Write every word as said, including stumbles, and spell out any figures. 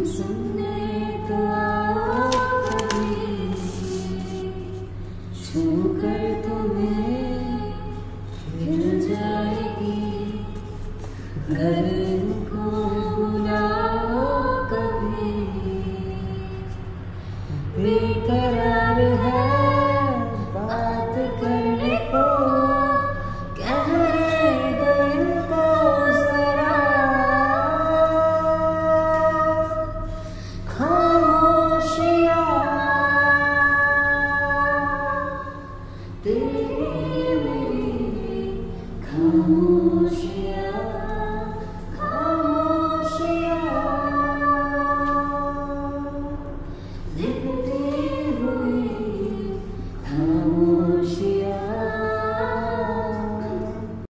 सुनने तो आओ कभी, छूकर तुम्हें खिल जाएगी। घर को बुलाओ कभी, बेकरार है बात करने को, कहने दो इनको जरा। खामोशियाँ तेरी मेरी खामोशियाँ।